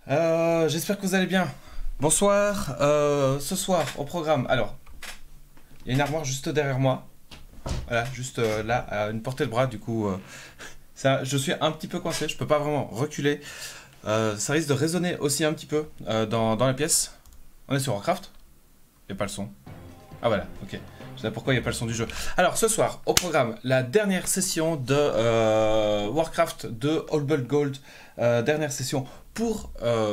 J'espère que vous allez bien. Bonsoir. Ce soir, au programme. Alors, il y a une armoire juste derrière moi. Voilà, juste là, à une portée de bras. Du coup, je suis un petit peu coincé. Je peux pas vraiment reculer. Ça risque de résonner aussi un petit peu dans la pièce. On est sur Warcraft. Il n'y a pas le son. Ah voilà, ok. Je sais pourquoi il n'y a pas le son du jeu. Alors, ce soir, au programme, la dernière session de Warcraft 2 All Blood Gold. Dernière session pour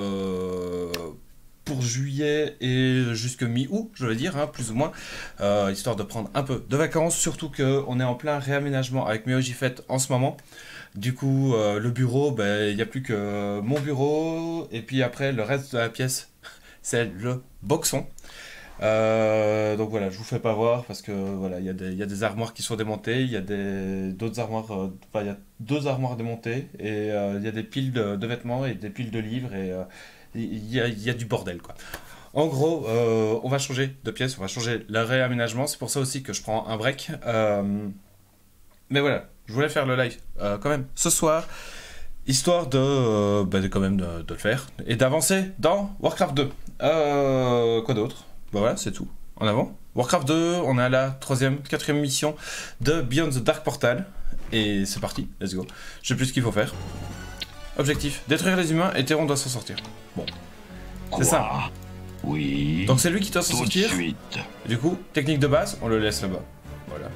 juillet et jusque mi-août, je veux dire, hein, plus ou moins, histoire de prendre un peu de vacances, surtout qu'on est en plein réaménagement avec Méogifet en ce moment. Du coup, le bureau, ben, il n'y a plus que mon bureau, et puis après, le reste de la pièce, c'est le boxon. Donc voilà, je vous fais pas voir parce que voilà, il y a des armoires qui sont démontées, il y a d'autres armoires, enfin il y a deux armoires démontées et il y a des piles de vêtements et des piles de livres et il y a du bordel quoi. En gros, on va changer de pièce, on va changer le réaménagement, c'est pour ça aussi que je prends un break. Mais voilà, je voulais faire le live quand même ce soir, histoire de quand même de le faire et d'avancer dans Warcraft 2. Quoi d'autre? Bah voilà, c'est tout. En avant. Warcraft 2, on est à la 3e, 4e mission de Beyond the Dark Portal. Et c'est parti, let's go. Je sais plus ce qu'il faut faire. Objectif, détruire les humains et Théron doit s'en sortir. Bon. C'est ça. Oui. Donc c'est lui qui doit s'en sortir. Suite. Du coup, technique de base, on le laisse là-bas. Voilà.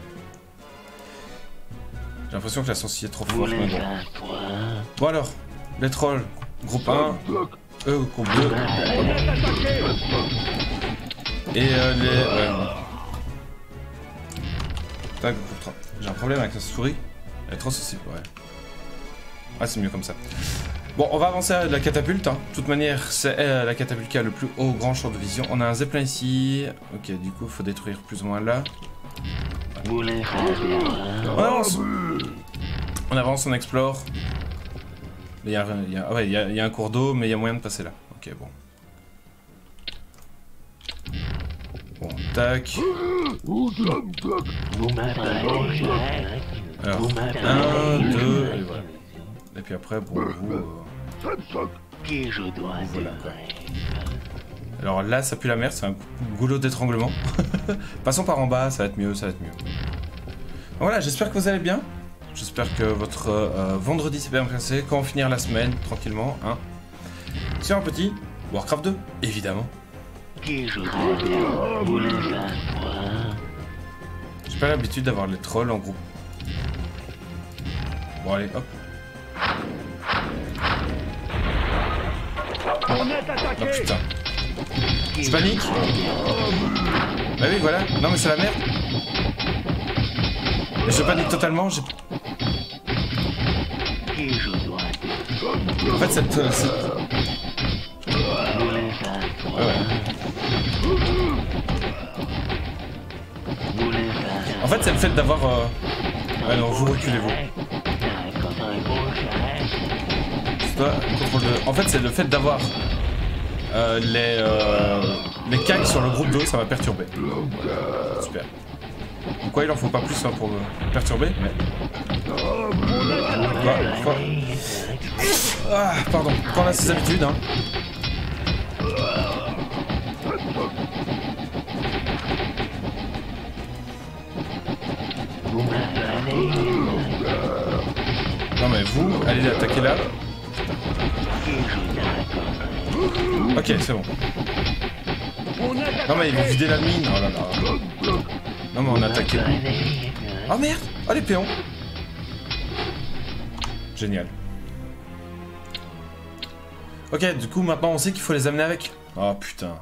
J'ai l'impression que la sorcière est trop forte. Mais bon. Bon alors, les trolls, groupe 1, groupe 2. Et les... Tac, groupe 3. J'ai un problème avec la souris. Elle est trop sensible, ouais. Ah, c'est mieux comme ça. Bon, on va avancer à la catapulte. Hein. De toute manière, c'est la catapulte qui a le plus haut grand champ de vision. On a un zeppelin ici. Ok, du coup, il faut détruire plus ou moins là. On avance. On avance, on explore. Il y a un cours d'eau, mais il y a moyen de passer là. Ok, bon. Bon, tac. Alors, 1, 2, et voilà. Et puis après, bon, vous... voilà, quoi. Alors là, ça pue la merde, c'est un goulot d'étranglement. Passons par en bas, ça va être mieux, ça va être mieux. Donc voilà, j'espère que vous allez bien. J'espère que votre vendredi s'est bien passé. Quand on finir la semaine, tranquillement, hein. C'est un petit Warcraft 2, évidemment. J'ai pas l'habitude d'avoir les trolls en groupe. Bon allez, hop. Oh putain. Je panique. Bah oui voilà, non mais c'est la merde. Mais je panique totalement, j'ai... En fait cette... Ouais. En fait, c'est le fait d'avoir... Ah non, vous reculez-vous. En fait, c'est le fait d'avoir les cags sur le groupe 2, ça m'a perturbé. Super. Pourquoi il en faut pas plus hein, pour me perturber? Mais... Quoi Ah, pardon. Quand on a ses habitudes, hein. Non mais vous, allez attaquer là. Ok, c'est bon. Non mais ils vont vider la mine. Oh là là. Non mais on a attaqué. Oh merde. Oh les péons. Génial. Ok, du coup maintenant on sait qu'il faut les amener avec. Oh putain.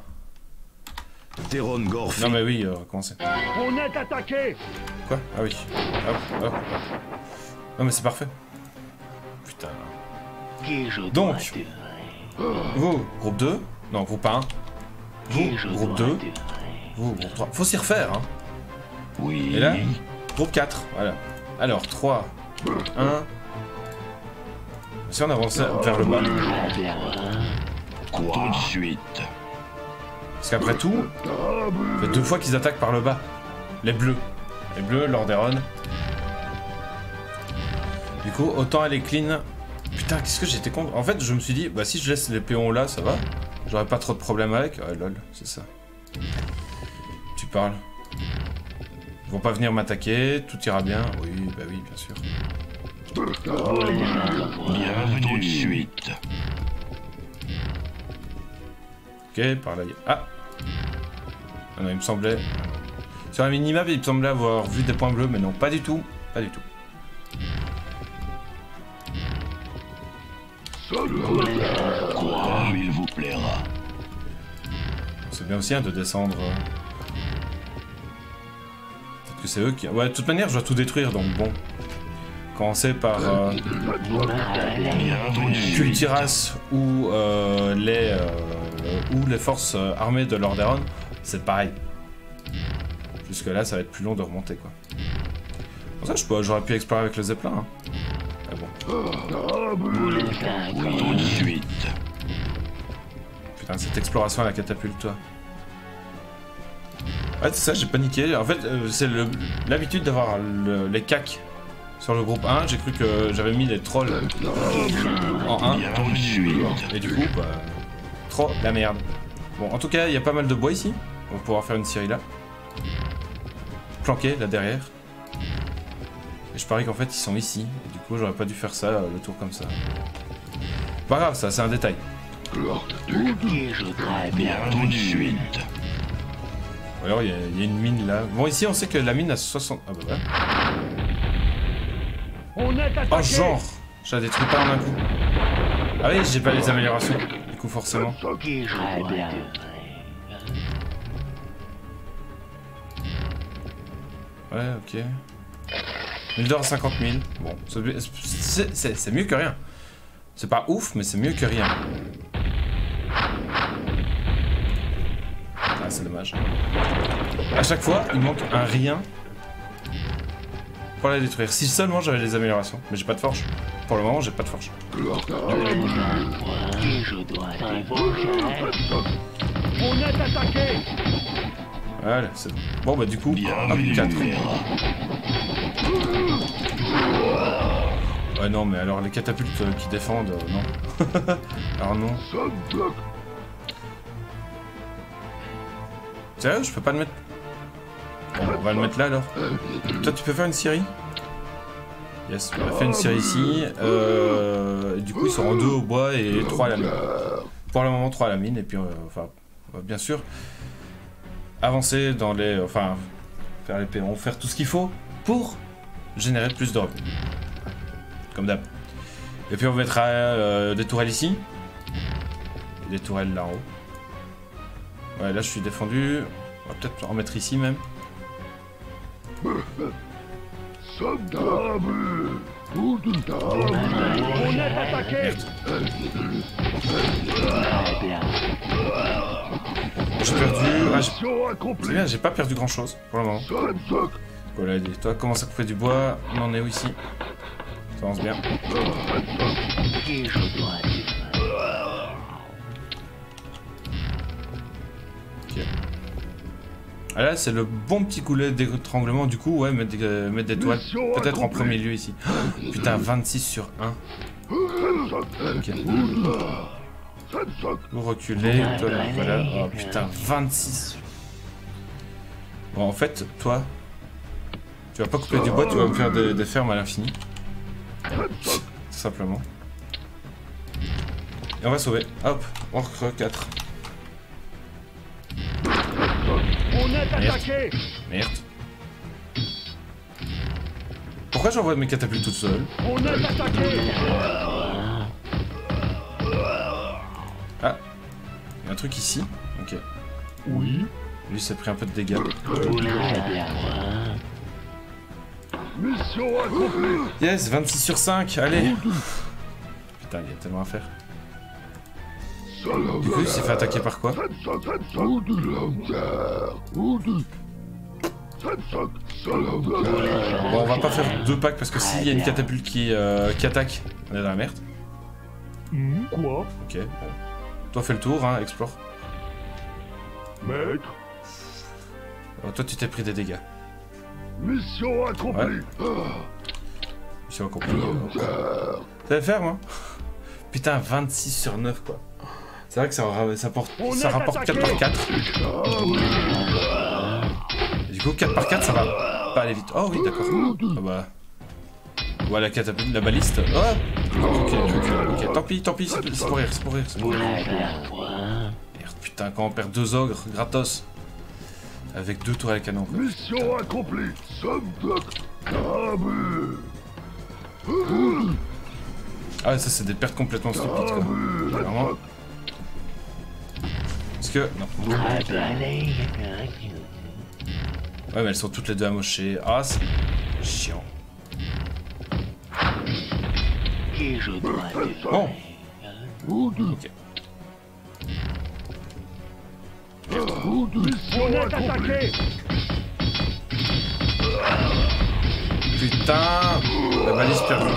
Non mais oui, comment c'est? On est attaqué. Quoi? Ah oui. Hop, hop. Non mais c'est parfait. Putain. Donc, vous, groupe 2. Non, groupe 1. Vous, groupe 2. Vous, groupe 3. Faut s'y refaire, hein. Oui. Et là, groupe 4. Voilà. Alors, 3, 1. Si on avance vers le bas. Quoi? Tout de suite. Parce qu'après tout, ça fait 2 fois qu'ils attaquent par le bas. Les bleus. Les bleus, Lordaeron. Du coup, autant aller clean. putain, qu'est-ce que j'étais con. En fait, je me suis dit, bah si je laisse les péons là, ça va. J'aurais pas trop de problèmes avec. Ouais, lol, c'est ça. Tu parles. Ils vont pas venir m'attaquer, tout ira bien. Oui, bah oui, bien sûr. Bienvenue. Tout de suite. Ok, par là. Ah non, il me semblait. Sur la minimap, il me semblait avoir vu des points bleus, mais non, pas du tout. Pas du tout. Comme il vous plaira. C'est bien aussi hein, de descendre. Peut-être que c'est eux qui. Ouais, de toute manière, je dois tout détruire, donc bon. Commencer par Kultiras ou les forces armées de Lordaeron, c'est pareil. Jusque là, ça va être plus long de remonter quoi. Pour ça, j'aurais pu explorer avec le Zeppelin. Hein. Ah bon. Tout de suite. Putain, cette exploration à la catapulte, toi. Ouais, c'est ça, j'ai paniqué. En fait, c'est l'habitude d'avoir les cacs sur le groupe 1. J'ai cru que j'avais mis les trolls en 1. Tout de suite. Et du coup, bah, trop la merde. Bon, en tout cas, il y a pas mal de bois ici. On va pouvoir faire une scierie là. Planqué là derrière. Et je parie qu'en fait, ils sont ici. Et du coup, j'aurais pas dû faire ça, le tour comme ça. Pas grave, ça, c'est un détail. Tout de suite. Ou alors, il y a une mine là. Bon, ici, on sait que la mine a 60... Ah bah ouais. Oh, genre je la détruis pas en un coup. Ah oui, j'ai pas les améliorations. Du coup, forcément. Ouais, ok. 1000 d'or à 50 000. Bon, c'est mieux que rien. C'est pas ouf, mais c'est mieux que rien. Ah, c'est dommage. À chaque fois, il manque un rien pour la détruire. Si seulement j'avais les améliorations. Mais j'ai pas de forge. Pour le moment, j'ai pas de forge. On est attaqué. Voilà, c'est bon. Bon, bah du coup, hop, Bienvenue. 4. Ouais, non, mais alors les catapultes qui défendent, non. Alors non. Sérieux, je peux pas le mettre. Bon, on va le mettre là alors. Toi, tu peux faire une scierie? Yes, on a fait une scierie ici. Et du coup, ils seront 2 au bois et 3 à la mine. Pour le moment, 3 à la mine. Et puis, enfin, on va bien sûr avancer dans les. Enfin, faire les péons, faire tout ce qu'il faut pour générer plus de revenus. Comme d'hab. Et puis, on mettra des tourelles ici. Et des tourelles là en haut. Ouais, là, je suis défendu. On va peut-être en mettre ici même. On est attaqué. J'ai perdu. Ah, Mission accomplie. c'est bien, j'ai pas perdu grand chose pour le moment. Voilà, et toi, commence à couper du bois. On en est où ici? Ça avance bien. Ok. Ah là, c'est le bon petit coulet d'étranglement. Du coup, ouais, mettre des toiles. Peut-être en premier lieu ici. Putain, 26 sur 1. Ok. Vous reculez. Toi, voilà. Oh putain, 26. Bon, en fait, toi, tu vas pas couper du bois, tu vas me faire des fermes à l'infini. Tout simplement. Et on va sauver. Hop, on recrée 4. On est attaqué. Merde. Pourquoi j'envoie mes catapultes toutes seules? On est attaqué. Ah, il y a un truc ici. Ok. Oui. Lui, ça a pris un peu de dégâts. Mission accomplie. Yes, 26 sur 5, allez. Putain, il y a tellement à faire. Du coup, il s'est fait attaquer par quoi? Bon, on va pas faire 2 packs parce que s'il y a une catapulte qui attaque, on est dans la merde. Quoi? Ok, bon. Toi, fais le tour, hein, explore. Maître. Toi, tu t'es pris des dégâts. Mission accomplie. Mission accomplie. Ça va le faire, moi. Putain, 26 sur 9 quoi. C'est vrai que ça On ça est rapporte 4 attaqué. par 4. Et du coup, 4 par 4, ça va pas aller vite. Oh oui, d'accord. Ah bah. Voilà la catapulte, la baliste. Oh ok. Tant pis, c'est pour rire, c'est pour rire. Merde, putain, quand on perd 2 ogres, gratos. Avec 2 tours à canon. Quoi. Mission accomplie. Sunblock. Ah ouais, ça c'est des pertes complètement stupides quoi. Vraiment. Parce que... Non. Ouais mais elles sont toutes les deux amochées. Ah c'est chiant. Bon. Ok. On est attaqué. Putain, la balise perdue.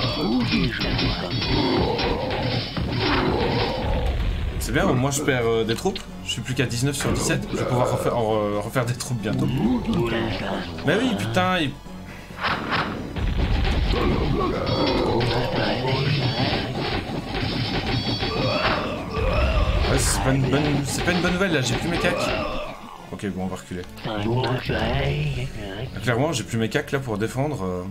C'est bien, au moins je perds des troupes. Je suis plus qu'à 19 sur 17. Je vais pouvoir refaire des troupes bientôt. Mais oui, putain, il... Ouais, c'est pas une bonne nouvelle là, j'ai plus mes cacs. Ok, bon, on va reculer. Clairement, j'ai plus mes cacs là pour défendre.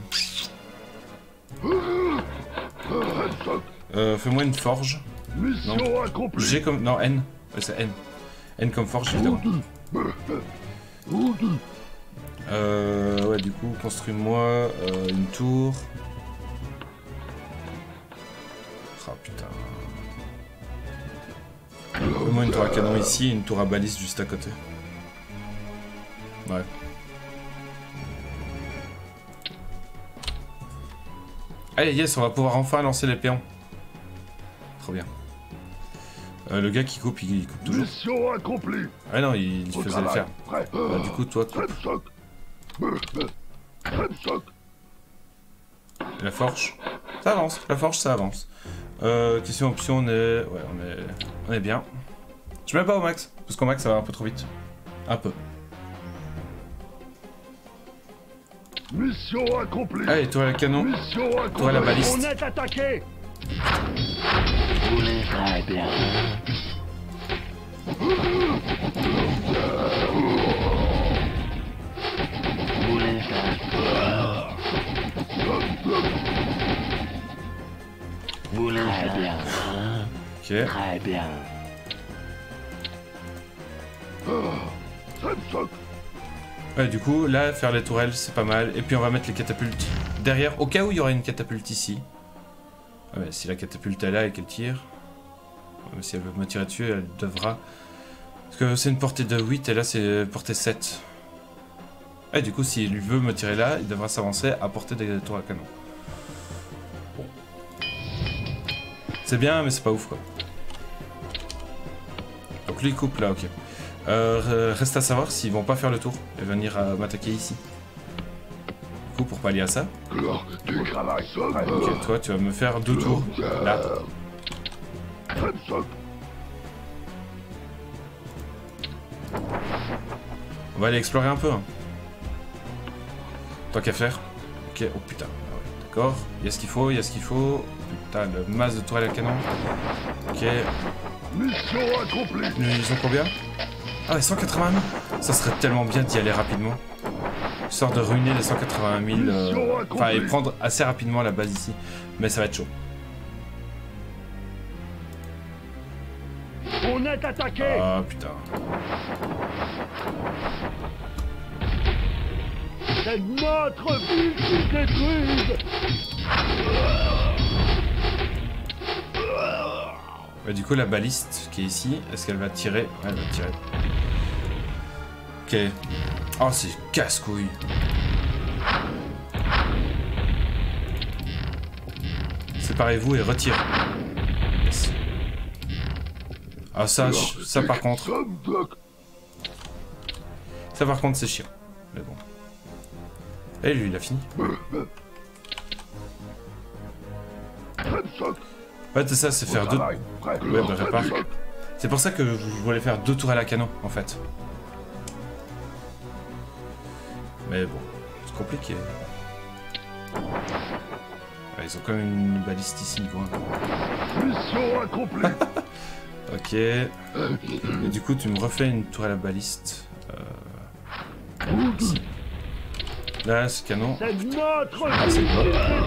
Fais-moi une forge. Non. Mission accomplie. G comme... Non, N. Ouais, c'est N. N comme forge, évidemment. Ouais, du coup, construis-moi une tour. Ah, putain. Fais-moi une tour à canon ici et une tour à baliste juste à côté. Ouais. Allez, yes, on va pouvoir enfin lancer les péons. Trop bien. Le gars qui coupe, il coupe toujours. Mission accomplie. Ah non, il Au faisait le travail. faire. Prêt. Bah, du coup, toi, coupe. La forge. Ça avance, la forge, ça avance. Question option, on est... Ouais, on est bien. Je mets pas au max, parce qu'au max, ça va un peu trop vite. Un peu. Mission accomplie. Allez, tour à la canon. Mission Tour à la accomplie. baliste. On est attaqué. Ok. Très bien. Ouais, du coup, là, faire les tourelles, c'est pas mal. Et puis, on va mettre les catapultes derrière, au cas où il y aurait une catapulte ici. Ah, mais si la catapulte est là et qu'elle tire... Si elle veut me tirer dessus, elle devra... Parce que c'est une portée de 8 et là, c'est portée 7. Et du coup, s'il veut me tirer là, il devra s'avancer à portée des tours à canon. Bon. C'est bien, mais c'est pas ouf, quoi. Donc lui, il coupe là, ok. Reste à savoir s'ils vont pas faire le tour et venir m'attaquer ici. Du coup, pour pallier à ça. Du travail. Ok, toi, tu vas me faire 2 tours. Là. On va aller explorer un peu. Hein. Tant qu'à faire. Ok, oh putain. Ah ouais, d'accord. Il y a ce qu'il faut, il y a ce qu'il faut. Putain, le masse de tourelles à canon. Ok. Mission accomplie. Ils ont combien? Ah ouais, 180 000. Ça serait tellement bien d'y aller rapidement. Histoire de ruiner les 180 000. Enfin, et prendre assez rapidement la base ici. Mais ça va être chaud. On est attaqué. Ah putain. C'est notre ville qui se détruise. Ouais, du coup, la baliste qui est ici, est-ce qu'elle va tirer? Ouais, elle va tirer. Ok. Oh, c'est casse-couille. Séparez-vous et retirez. Yes. Ah, ça par contre. Ça par contre, c'est chiant. Mais bon. Et lui, il a fini. Ouais, c'est ça, c'est faire 2... Ouais, bah répare. C'est pour ça que je voulais faire 2 tours à la canon, en fait. Mais bon, c'est compliqué. Ah, ils ont quand même une baliste ici, quoi. Mission accomplie. Ok. Et du coup, tu me refais une tourelle à baliste. Ici. Là, c'est canon. C'est notre Ah, c'est but bon.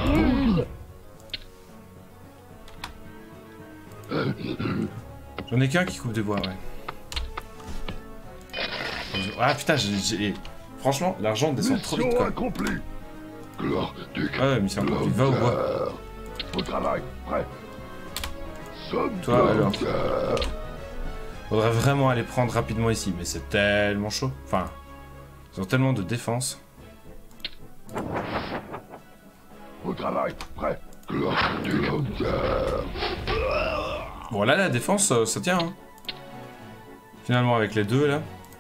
qu'ils détruisent. J'en ai qu'un qui coupe des bois, ouais. Ah putain, franchement, l'argent descend trop vite, Mission quoi. accomplie. Gloire du Ah ouais, mission accomplie. Va au bois. Au travail, prêt. Somme Toi, alors. cœur. Faudrait vraiment aller prendre rapidement ici, mais c'est tellement chaud. Enfin, ils ont tellement de défense. Au travail, prêt. Gloire du cœur. Bon, là, la défense, ça tient, hein. Finalement, avec les deux, là.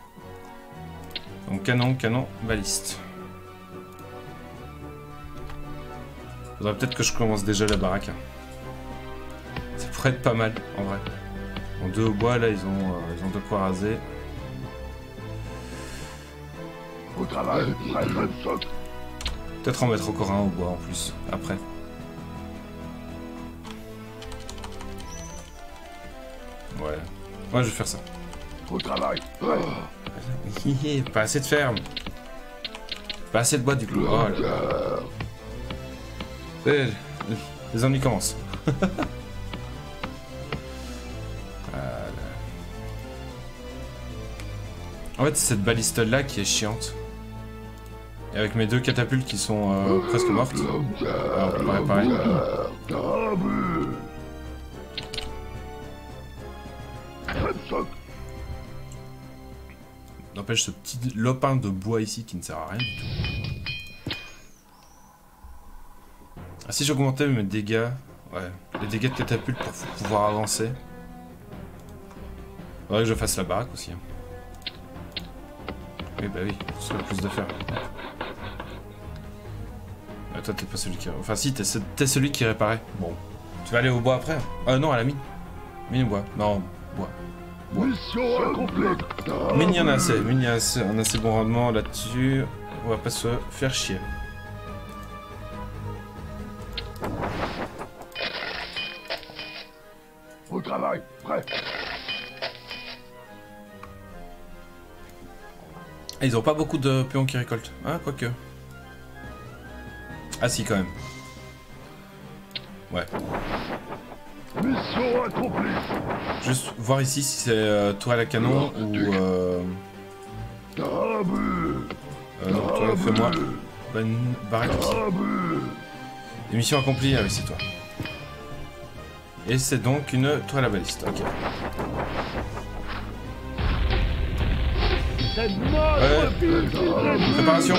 Donc, canon, canon, baliste. Faudrait peut-être que je commence déjà la baraque. Hein. Ça pourrait être pas mal, en vrai. En deux au bois, là, ils ont de quoi raser. Au travail, prêt. Somme. Peut-être en mettre encore un au bois, en plus, après. Ouais. Ouais, je vais faire ça. Au travail, prêt. Pas assez de ferme. Pas assez de bois, du coup. Oh, là. Les ennuis commencent. Voilà. En fait, c'est cette baliste là qui est chiante. Et avec mes deux catapultes qui sont presque mortes. Alors, pareil. N'empêche ce petit lopin de bois ici qui ne sert à rien du tout. Ah, si j'augmentais mes dégâts, ouais, les dégâts de catapulte pour pouvoir avancer. Faudrait que je fasse la baraque aussi. Hein. Oui, bah oui, ce serait plus de faire. Ah, toi, t'es pas celui qui... Enfin, si, t'es celui qui réparait. Bon. Tu vas aller au bois après? Ah non, à la mine. Mine ou bois? Non, bois. Mission accomplie. Mine, il y en a assez. Mine, il y a un assez bon rendement là-dessus. On va pas se faire chier. Au travail, prêt. Ah, ils ont pas beaucoup de pions qui récoltent. Ah, quoique. Ah si, quand même. Ouais. Mission accomplie. Juste voir ici si c'est tourelle à canon ou... non, toi, fais-moi. Bonne baraque ici. Mission accomplie, ah oui, c'est toi. Et c'est donc une toile à baliste, ok. C'est notre but qu'ils détruisent. Préparation.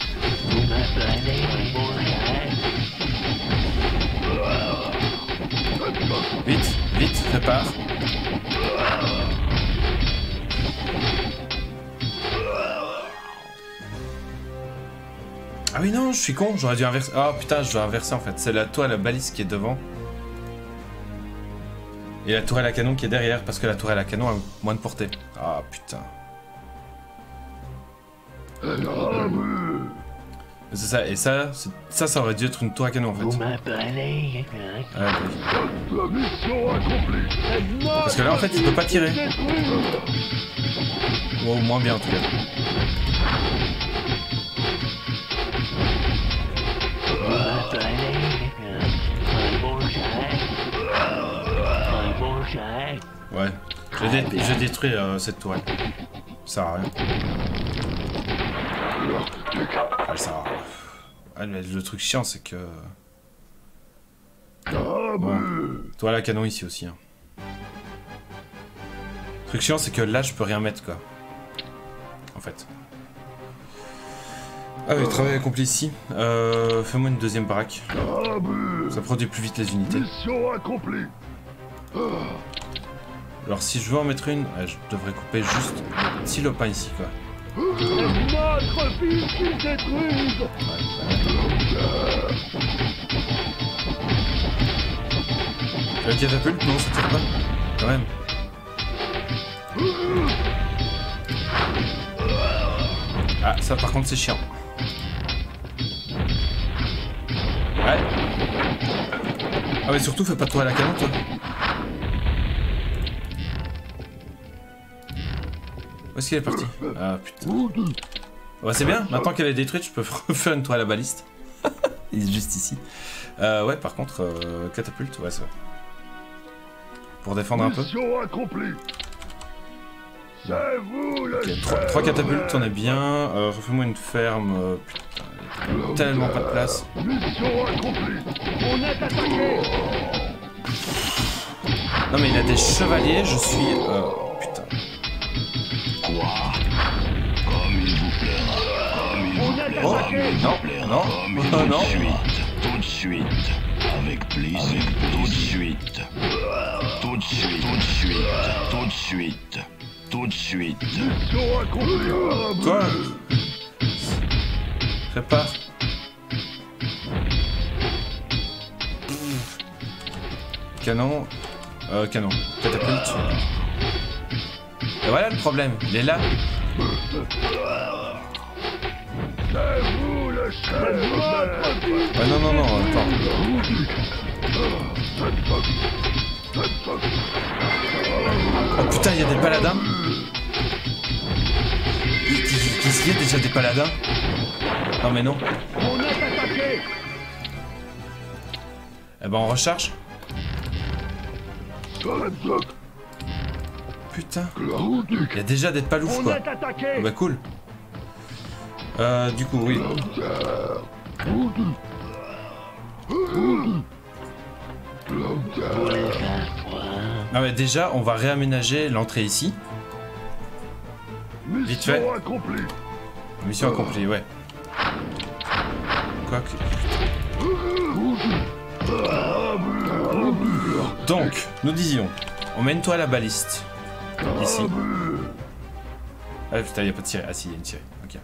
Vite, vite, prépare. Ah oui non, je suis con, j'aurais dû inverser. Ah putain, je dois inverser en fait. C'est la toile à baliste qui est devant. Et la tourelle à canon qui est derrière, parce que la tourelle à canon a moins de portée. Ah putain. C'est ça, et ça aurait dû être une tour à canon en fait. Vous m'appelez. Ah, oui. Mission accomplie. C'est notre Parce que là en fait il peut pas tirer. but qu'ils détruisent. Ou moins bien en tout cas. Vous m'appelez. Un bon chien. Un bon chien. Ouais. J'ai détruit cette tourelle. Ça sert à rien. Ah, ça... Ah, mais le truc chiant c'est que... Bon. Toile à canon ici aussi. Hein. Le truc chiant c'est que là je peux rien mettre quoi. En fait. Ah oui, travail accompli ici. Fais-moi une deuxième baraque. Ça produit plus vite les unités. Mission accomplie. Alors si je veux en mettre une, je devrais couper juste le petit lopin ici quoi. C'est notre but qu'ils détruisent. La catapulte, non, ça tire pas. Quand même. Ah, ça par contre c'est chiant. Ouais. Ah mais surtout fais pas de tour à la canon toi. Où est-ce qu'il est parti? Ah putain. Ouais c'est bien, maintenant qu'elle est détruite je peux refaire une tour à la baliste. Il est juste ici. Ouais par contre, catapulte, ouais c'est vrai. Pour défendre un peu. Mission accomplie. C'est vous le chef. 3 catapultes, on est bien. Refais-moi une ferme. Putain, il y a tellement pas de place. Mission accomplie. On est attaqué. Non mais il a des chevaliers, je suis... putain. Quoi? Comme il vous plaira. Comme il On vous est plaira. attaqué. Non, non, Tout non. de suite. Tout de suite. Avec plaisir. Tout de suite. Tout de suite. Tout de suite. Tout de suite. Tout de suite. Mission accomplie. Toi prépare. Canon. Canon. Catapulte. Et voilà le problème, il est là. C'est vous le chef. Ouais, non, non, non, attends. Oh putain, il y a des paladins. Qu'est-ce qu'il y a déjà des paladins? Non mais non. On est attaqué. Eh ben on recharge. Putain. Il y a déjà des paloufs On quoi. est attaqué. Ah bah cool. Du coup oui. Non mais déjà on va réaménager l'entrée ici. Vite fait. Mission accomplie. Mission accomplie, ouais. Quoi que... Donc, nous disions, on met une toile à baliste. Ici. Ah putain, il n'y a pas de tirée. Ah si, il y a une tirée. Ok.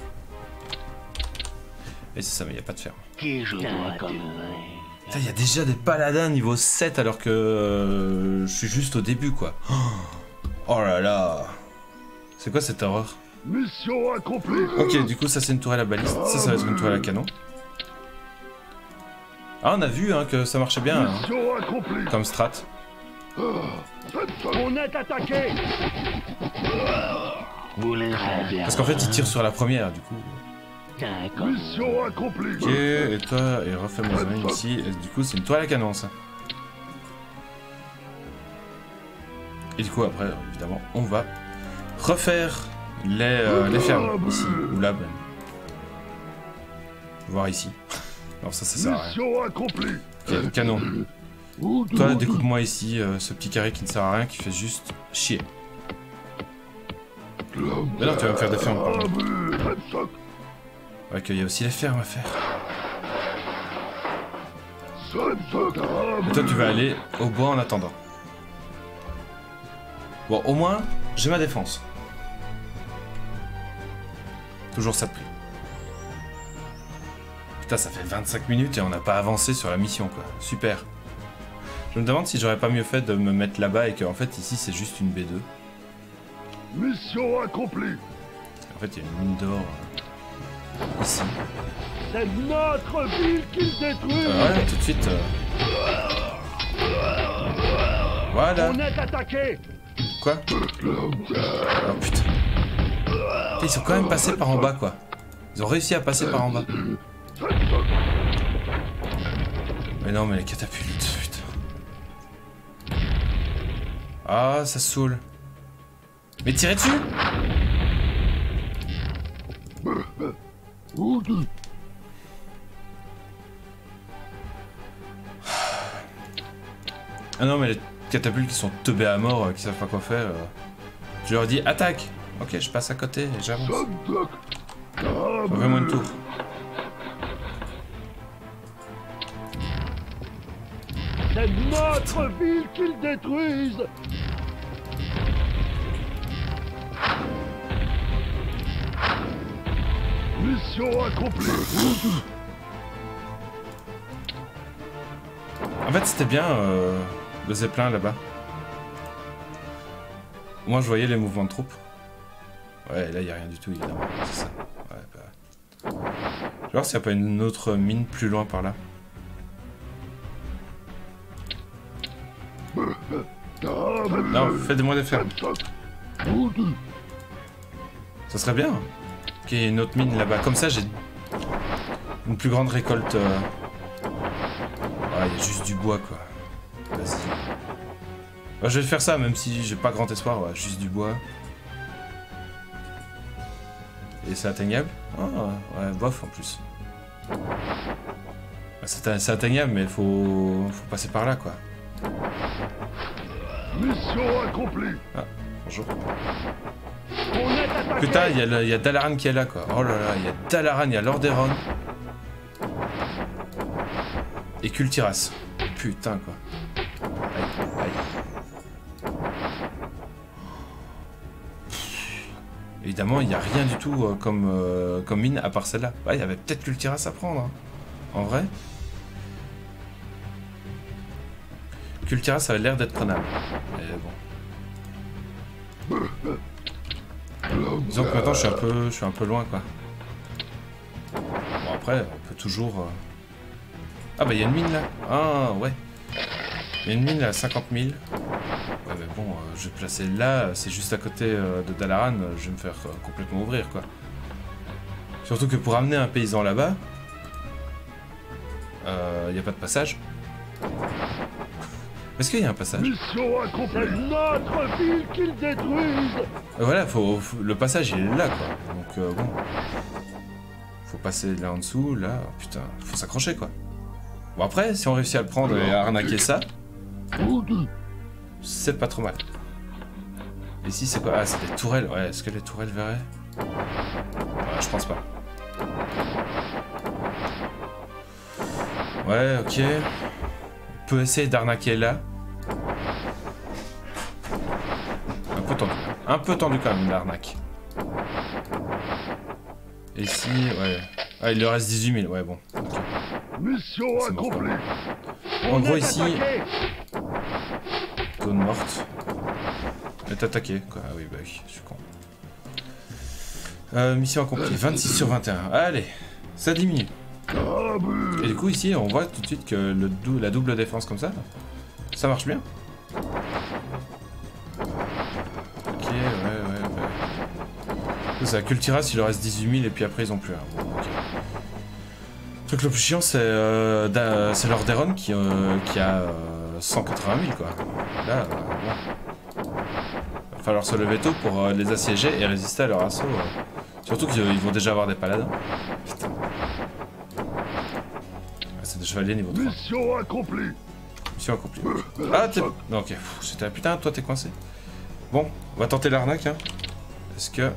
Et c'est ça, mais il n'y a pas de fer. Qui je dois tuer? Putain, il y a déjà des paladins niveau 7 alors que je suis juste au début, quoi. Oh là là. C'est quoi cette horreur? Mission accomplie. Ok, du coup, ça c'est une tourelle à baliste. Ça va être une tourelle à canon. Ah, on a vu hein, que ça marchait bien, hein, Mission accomplie. comme strat. On est attaqué. Vous les avez. Parce qu'en fait, il tire sur la première, du coup. D'accord. Mission accomplie. Ok, et toi, et refais mon zoning ici. Et du coup, c'est une toile à canon, ça. Et du coup, après, évidemment, on va refaire les fermes, ici, ou là, même. Voir ici. Non, ça sert à rien. Mission accomplie. Ok, canon. Toi, découpe-moi ici ce petit carré qui ne sert à rien, qui fait juste chier. Mais non, tu vas me faire des fermes, pardon. Ouais, qu'il y a aussi les fermes à faire. Et toi, tu vas aller au bois en attendant. Bon, au moins, j'ai ma défense. Toujours ça de prix. Putain, ça fait 25 minutes et on n'a pas avancé sur la mission, quoi. Super. Je me demande si j'aurais pas mieux fait de me mettre là-bas et qu'en fait, ici, c'est juste une B2. Mission accomplie. En fait, il y a une mine d'or ici. C'est notre ville qu'ils détruisent. Ouais, tout de suite. Voilà. On est attaqué. Quoi? Oh putain. Putain, ils sont quand même passés par en bas, quoi. Ils ont réussi à passer par en bas. Mais non, mais les catapultes, putain. Ah, ça saoule. Mais tirez dessus! Ah non, mais les catapultes qui sont teubés à mort, qui savent pas quoi faire. Je leur dis attaque! Ok, je passe à côté et j'avance. Fais-moi une tour. C'est notre ville qu'ils détruisent. Mission accomplie. En fait, c'était bien le zeppelin là-bas. Moi, je voyais les mouvements de troupes. Ouais, là, il n'y a rien du tout, évidemment. C'est ça. Ouais, bah... Je vais voir s'il n'y a pas une autre mine plus loin par là. Non, faites-moi des fermes. Ça serait bien qu'il y ait une autre mine là-bas. Comme ça, j'ai une plus grande récolte. Ah, il y a juste du bois, quoi. Vas-y. Bah, je vais faire ça, même si j'ai pas grand espoir. Ouais, juste du bois. Et c'est atteignable? Ah, ouais, bof en plus. C'est atteignable, mais faut passer par là, quoi. Mission accomplie. Ah, bonjour. On est attaqué. Putain, il y a Dalaran qui est là, quoi. Oh là là, il y a Dalaran, il y a Lordaeron. Et Kultiras. Putain, quoi. Aïe, aïe. Évidemment, il n'y a rien du tout comme mine à part celle-là. Ouais, il y avait peut-être Kultiras à prendre, hein. En vrai. Kultiras, ça avait l'air d'être prenable. Mais bon. Disons que maintenant, je suis un peu loin, quoi. Bon, après, on peut toujours... Ah bah, il y a une mine, là. Ah, ouais. Il y a une mine, là, à 50 000. Ouais, mais bon, je vais placer là. C'est juste à côté de Dalaran. Je vais me faire complètement ouvrir, quoi. Surtout que pour amener un paysan là-bas... Il n'y a pas de passage. Est-ce qu'il y a un passage? Mission accomplie. C'est notre ville qu'ils détruisent. Voilà, le passage il est là, quoi. Donc bon. Faut passer là en dessous, là. Oh, putain, faut s'accrocher, quoi. Bon, après, si on réussit à le prendre et à arnaquer ça, c'est pas trop mal. Ici, c'est quoi? Ah, c'est des tourelles. Ouais, est-ce que les tourelles verraient? Ouais, je pense pas. Ouais, ok. On peut essayer d'arnaquer là. Un peu tendu. Un peu tendu quand même, l'arnaque. Et ici, ouais. Ah, il lui reste 18 000. Ouais, bon. Okay. Mission C'est mort, accomplie. En gros, ici, attaqué. zone morte. Est attaqué, quoi. Ah oui, bah oui, je suis con. Mission accomplie. 26 sur 21. Allez, ça diminue. Et du coup, ici, on voit tout de suite que la double défense comme ça marche bien. Ok, ouais. Ça, Kultiras, il leur reste 18 000 et puis après, ils ont plus rien. Bon, ok. Le truc le plus chiant, c'est Lordaeron qui a 180 000, quoi. Là, bon. Va falloir se lever tôt pour les assiéger et résister à leur assaut. Surtout qu'ils vont déjà avoir des paladins. Putain. C'est des chevaliers niveau 3. Mission accomplie. Mission accomplie. Ah, t'es... Non, ok. C'était... Putain, toi, t'es coincé. Bon, on va tenter l'arnaque, hein. Est-ce que...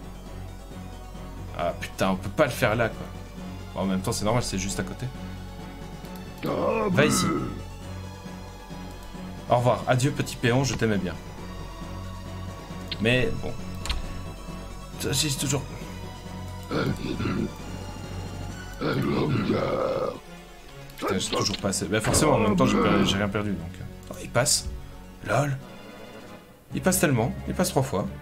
Ah, putain, on peut pas le faire là, quoi. Bon, en même temps, c'est normal, c'est juste à côté. Va ici. Au revoir. Adieu, petit péon, je t'aimais bien. Mais, bon... J'ai toujours... Putain, j'ai toujours pas assez. Bah forcément, en même temps, j'ai rien perdu, donc... Oh, il passe. Lol. Il passe tellement. Il passe 3 fois.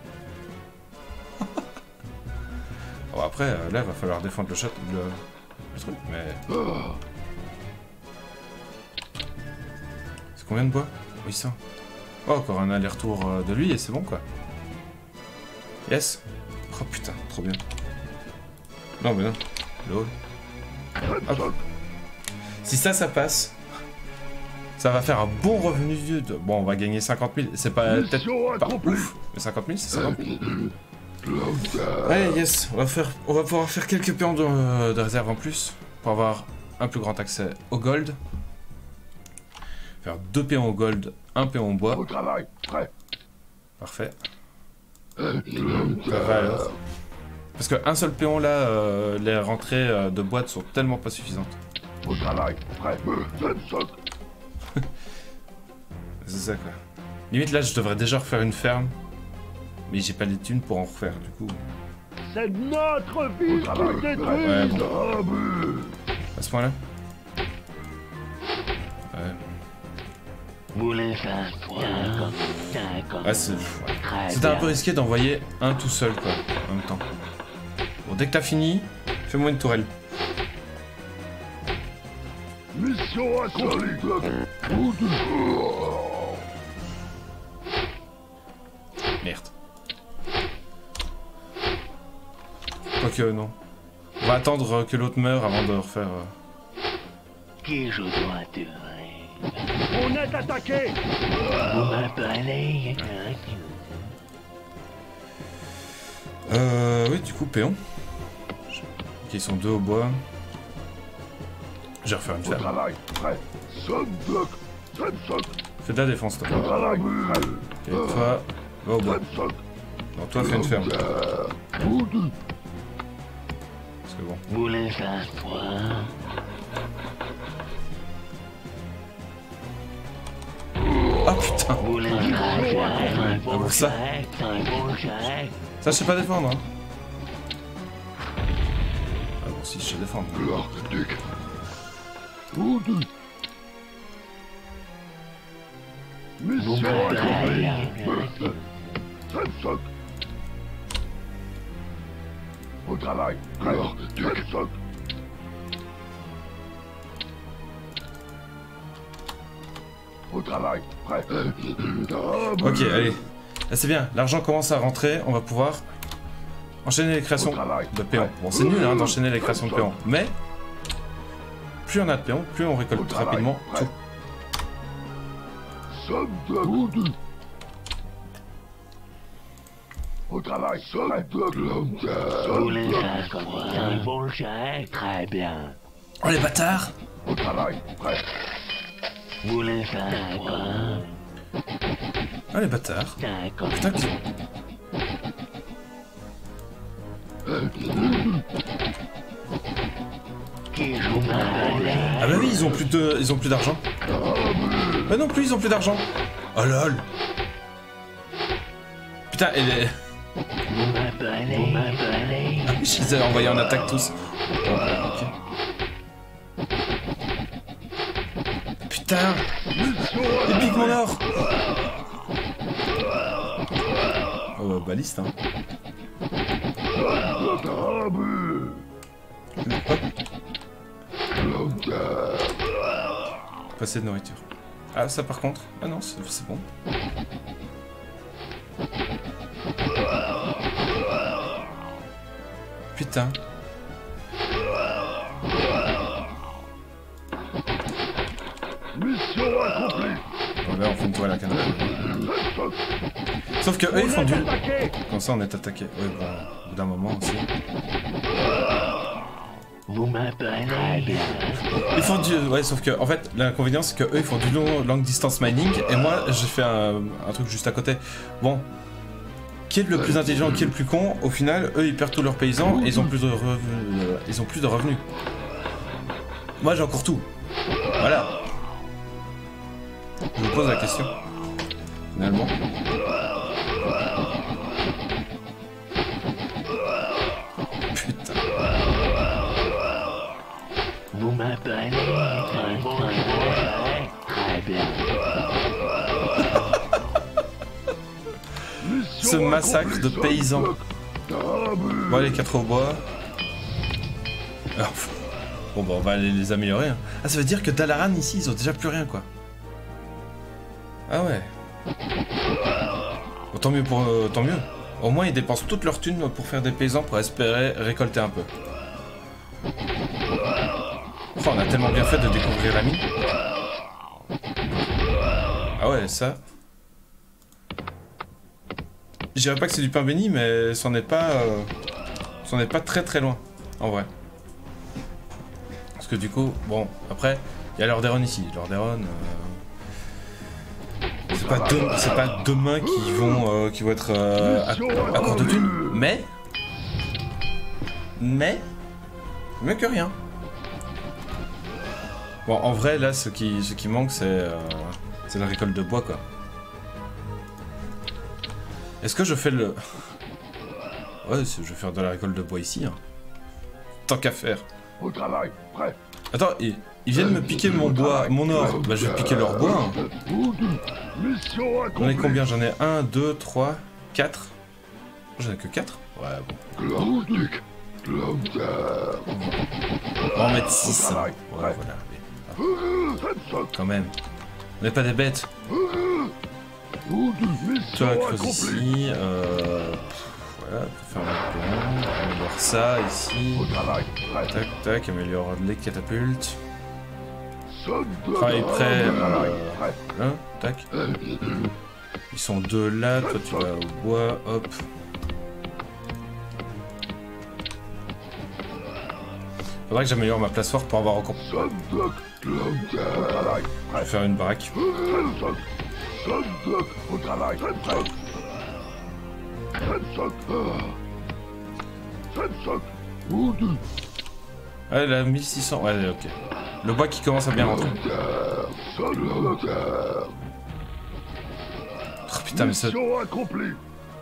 Bon, après, là, il va falloir défendre le truc, mais... C'est combien de bois? 800. Oh, encore un aller-retour de lui, et c'est bon, quoi. Yes. Oh, putain, trop bien. Non, mais non. Lol. Hop. Si ça passe, ça va faire un bon revenu de... Bon, on va gagner 50 000. C'est pas peut-être pas ouf, mais 50 000, c'est 50 000. Allez, yes. On va pouvoir faire quelques péons de réserve en plus pour avoir un plus grand accès au gold. Faire 2 péons au gold, 1 péon au bois. Au travail, prêt. Parfait. Ça va alors. Parce qu'un seul péon là, les rentrées de boîte sont tellement pas suffisantes. Au travail, prêt. C'est ça, quoi. Limite là, je devrais déjà refaire une ferme. Mais j'ai pas les thunes pour en refaire, du coup. C'est notre ville qu'ils Ouais, détruisent. bon. À ce point-là. Ouais. Vous voulez ça? D'accord. Ouais, c'était un peu risqué d'envoyer un tout seul, quoi, en même temps. Bon, dès que t'as fini, fais-moi une tourelle. Mission accomplie. Merde. Quoique, non. On va attendre que l'autre meure avant de refaire... Qui je dois tuer? On est attaqué. Vous m'appelez? Oui, du coup, péon. Ok, ils sont 2 au bois. Je vais refaire une Au ferme. travail, prêt. Sunblock, Sunsock, Fais de la défense, toi. au travail, prêt. Ok, toi, va au bois. Sunsock, Non, toi, fais une ferme. Wood, Parce que bon. Vous les faites quoi? Ah putain! Vous les faites un bon, bon ça. chèque, un bon chèque. Ça, je sais pas défendre, hein. Ah bon, si, je sais défendre. Lord Duc. Wood. Vous Mission m'appelez? accomplie. Sunsock. Au travail, prêt. Lord Duc. Sunsock. Au travail, prêt. Ok, allez. Là, c'est bien. L'argent commence à rentrer. On va pouvoir enchaîner les créations de péons. Bon, c'est nul, hein, d'enchaîner les créations de péons. Mais, plus on a de péons, plus on récolte rapidement tout. Sunblock. Wood. Au travail, Sunblock. Vous les faites quoi? Un bon chèque? Très bien. Oh, les bâtards! Au travail, prêt. Vous les faites quoi? Ah, les bâtards! D'accord. Putain, que... Qui je m'appelez? Ah bah oui, ils ont plus d'argent. Bah non plus, ils ont plus d'argent. Oh lol. Putain, et les... Vous m'appelez? Vous m'appelez? Ah oui, je les ai envoyés en attaque tous. Ok. Putain! Il pique mon or! Oh bah, baliste, hein. Pas assez de nourriture. Ah, ça par contre. Ah non, c'est bon. Putain. Mission accomplie. Bon, là, on fait une toile à canne. Sauf que eux, ils font du... Attaqué. Comme ça, on est attaqué. Ouais, bon, au bout d'un moment aussi. Vous m'appelez? Très bien. Ils font du... Ouais, sauf que, en fait, l'inconvénient, c'est que eux, ils font du longue distance mining, et moi, j'ai fait un truc juste à côté. Bon. Qui est le plus intelligent, qui est le plus con, au final, eux, ils perdent tous leurs paysans, et ils ont plus de revenus. Ils ont plus de revenus. Moi, j'ai encore tout. Voilà. Je me pose la question. Finalement. Putain. Vous m'appelez? Un bon chèque? Très bien. Ce massacre de paysans. Bon, allez, 4 au bois. Alors, bon, bah, on va aller les améliorer. Hein. Ah, ça veut dire que Dalaran, ici, ils ont déjà plus rien, quoi. Ah ouais. Bon, tant mieux pour... tant mieux. Au moins, ils dépensent toutes leurs thunes pour faire des paysans pour espérer récolter un peu. Oh, on a tellement bien fait de découvrir la mine. Ah ouais, ça... Je dirais pas que c'est du pain béni, mais c'en est pas très très loin, en vrai. Parce que du coup, bon, après, il y a Lordaeron ici. Lordaeron, c'est pas demain qu'ils vont être à court de thunes, mais mieux que rien. Bon, en vrai, là, ce qui manque, c'est la récolte de bois, quoi. Est-ce que je fais le... Ouais, je vais faire de la récolte de bois ici, hein. Tant qu'à faire. Au travail, prêt. Attends, ils viennent me piquer mon bois, mon or. Bah, je vais piquer leur bois, hein. Mission J'en ai accomplie. combien? J'en ai 1, 2, 3, 4. J'en ai que 4? Ouais, bon. Lord Duc. Lord. On va en mettre 6. Au travail, Ouais, ouais. voilà. Quand même. On n'est pas des bêtes. Toi, Mission creuse accomplie. ici. Voilà, faire un plan. Améliore ça ici. Au travail, prêt. Tac, tac, améliore les catapultes. Sonne de Travail prêt. Au travail, prêt. Là, tac. Ils sont deux là, toi tu vas au bois, hop. Faudrait que j'améliore ma place forte pour avoir encore. Sonne de Au travail, Je prêt. vais faire une baraque. Sonne de Au travail, prêt. Ouais, là, 1600. Ouais, ok. Le bois qui commence à bien rentrer. Oh putain, mais Mission accomplie.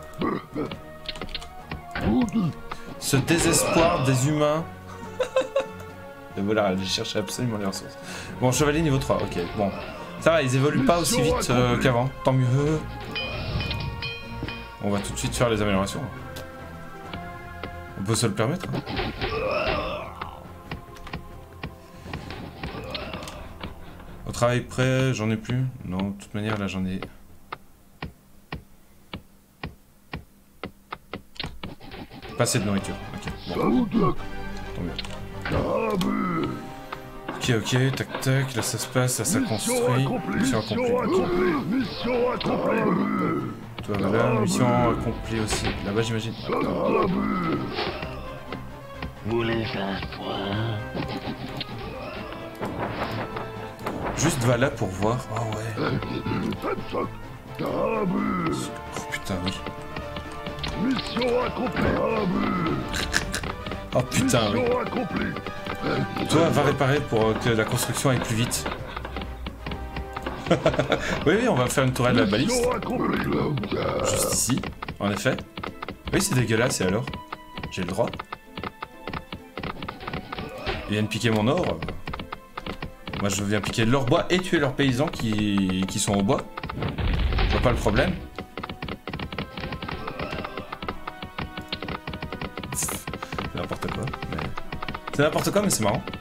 ce désespoir des humains. Et voilà, j'ai cherché absolument les ressources. Bon, chevalier niveau 3, ok. Bon, ça va, ils évoluent pas aussi vite qu'avant. Tant mieux. On va tout de suite faire les améliorations. On peut se le permettre. Hein. Au travail prêt, j'en ai plus. Non, de toute manière, là, j'en ai... Pas assez de nourriture. Ok, bon, tant mieux. Ok, ok, tac, tac, là ça se passe, là ça construit. Mission accomplie. Mission accomplie. Toi, voilà, mission accomplie aussi. Là-bas, j'imagine. Voulez un point? Juste va là pour voir. Oh ouais. Oh putain, oui. Mission accomplie. Oh putain, oui. Mission accomplie. Toi, va réparer pour que la construction aille plus vite. Oui, oui, on va faire une tourelle à la baliste. Mission accomplie. Juste ici, en effet. Oui, c'est dégueulasse, et alors? J'ai le droit. Ils viennent piquer mon or. Moi, je viens piquer leur bois et tuer leurs paysans qui sont au bois. Je vois pas le problème. C'est n'importe quoi, mais... C'est n'importe quoi, mais c'est marrant.